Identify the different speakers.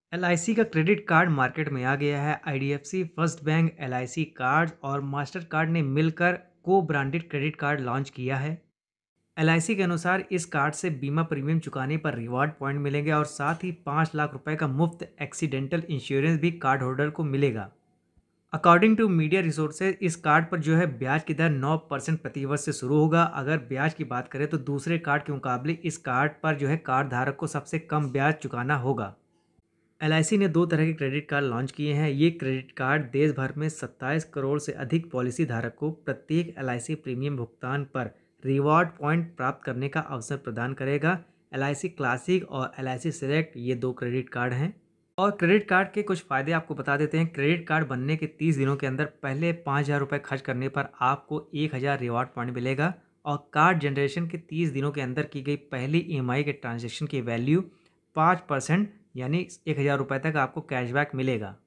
Speaker 1: LIC का credit card market में आ गया है। IDFC, first bank, LIC card और मास्टर कार्ड ने मिलकर को ब्रांडेड क्रेडिट कार्ड लॉन्च किया है। एलआईसी के अनुसार इस कार्ड से बीमा प्रीमियम चुकाने पर रिवॉर्ड पॉइंट मिलेंगे और साथ ही 5 लाख रुपए का मुफ्त एक्सीडेंटल इंश्योरेंस भी कार्ड होल्डर को मिलेगा। अकॉर्डिंग टू मीडिया रिसोर्सेज इस कार्ड पर जो है ब्याज की दर 9% प्रतिवर्ष से शुरू होगा। अगर ब्याज की बात करें तो दूसरे कार्ड के मुकाबले इस कार्ड पर जो है कार्ड धारक को सबसे कम ब्याज चुकाना होगा। एलआईसी ने 2 तरह के क्रेडिट कार्ड लॉन्च किए हैं। ये क्रेडिट कार्ड देश भर में 27 करोड़ से अधिक पॉलिसी धारक को प्रत्येक एलआईसी प्रीमियम भुगतान पर रिवॉर्ड पॉइंट प्राप्त करने का अवसर प्रदान करेगा। एलआईसी क्लासिक और एलआईसी सेलेक्ट ये 2 क्रेडिट कार्ड हैं। और क्रेडिट कार्ड के कुछ फ़ायदे आपको बता देते हैं। क्रेडिट कार्ड बनने के 30 दिनों के अंदर पहले 5,000 रुपये खर्च करने पर आपको 1,000 रिवॉर्ड पॉइंट मिलेगा और कार्ड जनरेशन के 30 दिनों के अंदर की गई पहली ईएमआई के ट्रांजैक्शन की वैल्यू 5% यानी 1,000 रुपये तक आपको कैशबैक मिलेगा।